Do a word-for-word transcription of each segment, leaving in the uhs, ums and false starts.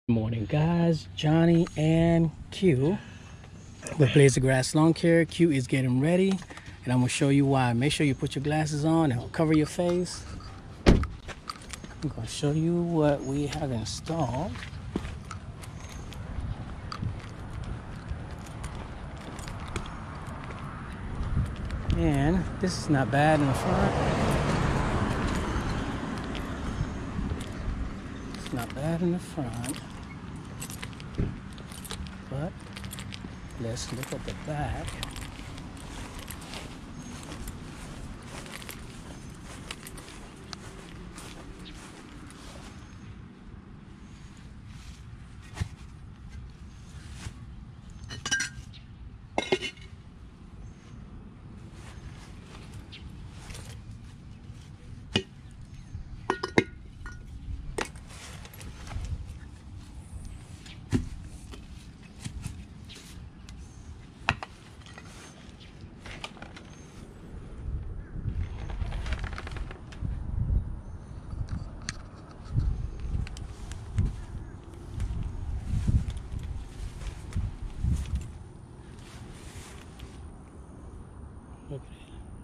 Good morning, guys. Johnny and Q with Blaze the Grass Lawn Care. Q is getting ready, and I'm gonna show you why. Make sure you put your glasses on and cover your face. I'm gonna show you what we have installed. And this is not bad in the front. It's not bad in the front. But let's look at the back. Look at it.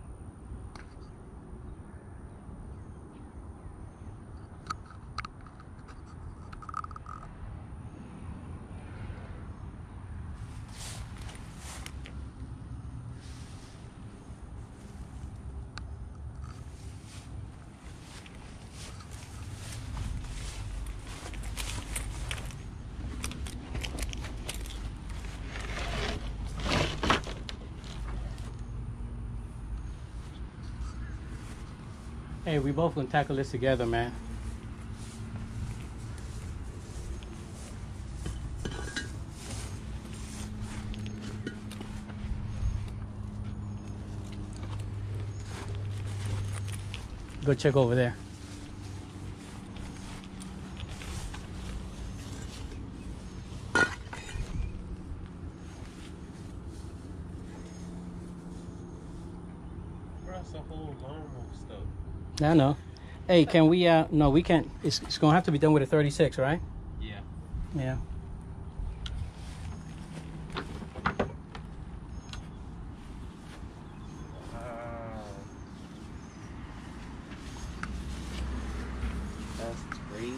Hey, we both gonna tackle this together, man. Go check over there. That's a whole lawn of stuff. I know. Hey, can we, uh, no, we can't. It's, it's gonna have to be done with a thirty-six, right? Yeah. Yeah. Wow. That's crazy.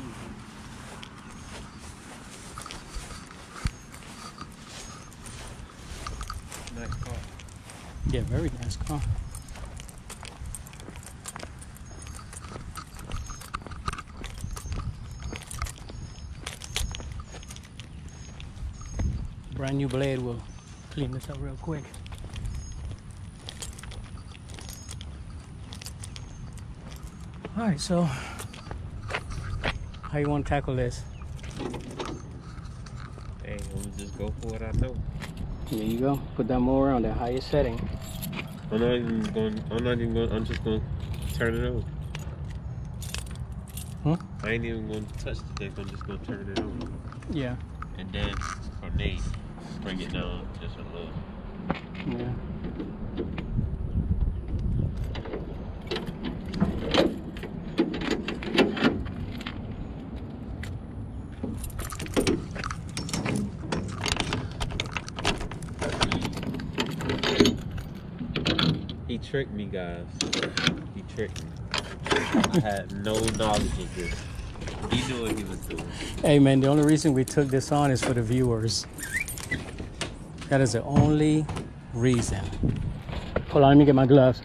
Nice car. Yeah, very nice car. Brand new blade will clean this up real quick. All right, so how you want to tackle this? Hey, I'm gonna just go for what I know. There you go. Put that mower on the highest setting. I'm not even going. I'm not even going. I'm just going to turn it on. Huh? I ain't even going to touch the deck. I'm just going to turn it on. Yeah. And then from there, bring it down just a little. Yeah. He tricked me, guys. He tricked me. I had no knowledge of this. He knew what he was doing. Hey, man, the only reason we took this on is for the viewers. That is the only reason. Hold on, let me get my gloves.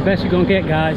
best you're gonna get, guys.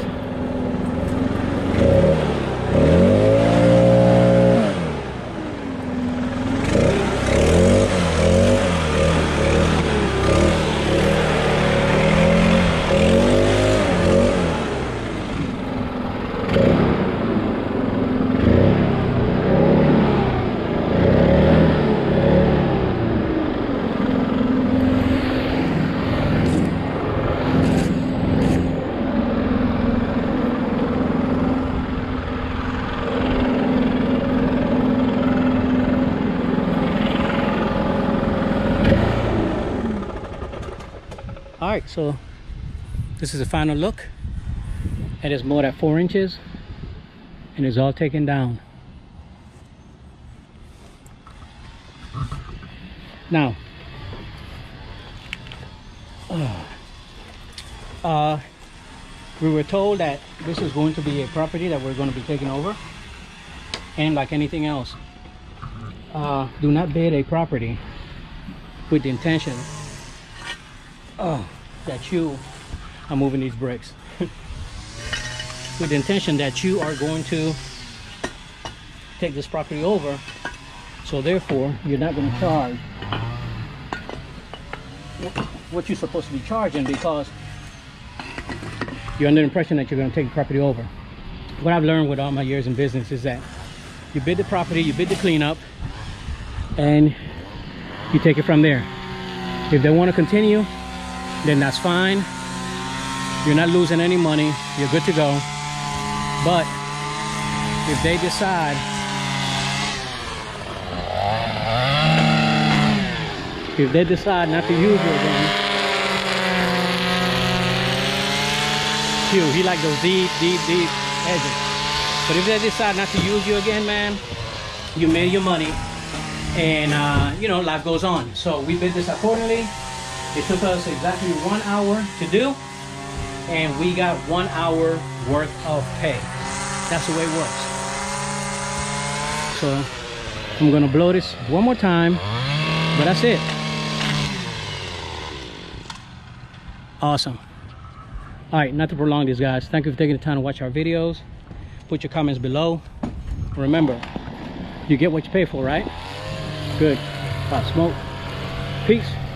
All right, so this is the final look. It is mowed at four inches and it's all taken down. Now, uh, uh, we were told that this is going to be a property that we're going to be taking over, and like anything else, uh, do not bid a property with the intention uh, that you are moving these bricks with the intention that you are going to take this property over, so therefore you're not going to charge what you're supposed to be charging because you're under the impression that you're going to take the property over. What I've learned with all my years in business is that you bid the property, you bid the cleanup, and you take it from there. If they want to continue, then that's fine. You're not losing any money, you're good to go. But if they decide if they decide not to use you again, phew, he like those deep, deep, deep edges. But if they decide not to use you again, man, you made your money, and uh, you know, life goes on. So we bid this accordingly. It took us exactly one hour to do, and we got one hour worth of pay. That's the way it works. So I'm gonna blow this one more time, but that's it. Awesome. All right, not to prolong this, guys. Thank you for taking the time to watch our videos. Put your comments below. Remember, you get what you pay for, right? Good. Pop smoke. Peace.